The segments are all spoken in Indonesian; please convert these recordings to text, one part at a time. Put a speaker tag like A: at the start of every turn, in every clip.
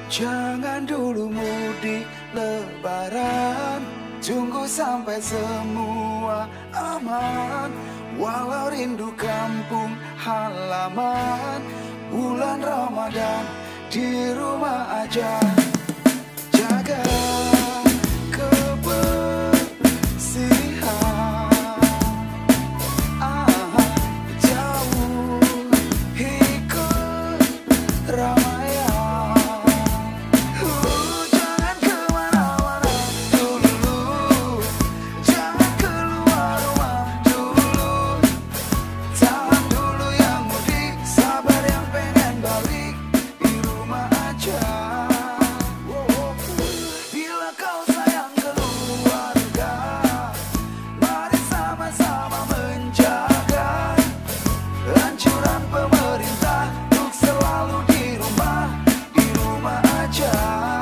A: Jangan dulu mudik lebaran, tunggu sampai semua aman. Walau rindu kampung halaman, bulan Ramadan di rumah aja. Jaga kebersihan, jauhi keramaian. Jangan kemana-mana dulu, jangan keluar rumah dulu. Tahan dulu yang mudik, sabar yang pengen balik di rumah aja. Bila kau sayang keluarga, mari sama-sama menjaga anjuran pemerintah untuk selalu di rumah aja.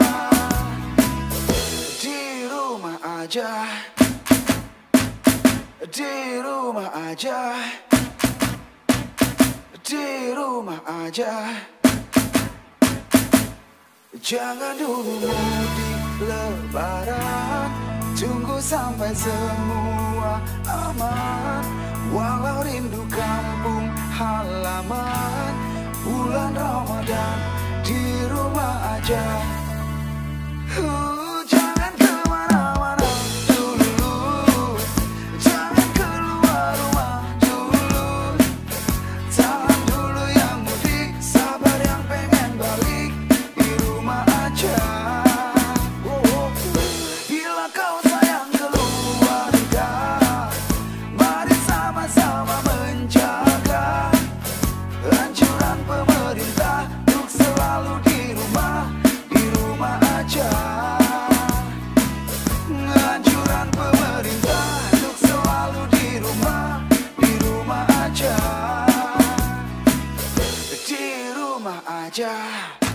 A: Di rumah aja, di rumah aja, di rumah aja. Jangan dulu mudik lebaran, tunggu sampai semua aman. Walau rindu kampung halaman, bulan Ramadan di rumah aja. Jangan kemana-mana dulu, jangan keluar rumah dulu. Tahan dulu yang mudik, sabar yang pengen balik di rumah aja. Bila kau sayang keluarga, mari sama-sama menjaga anjuran pemerintah untuk selalu di rumah aja. Anjuran pemerintah untuk selalu di rumah aja. Di rumah aja.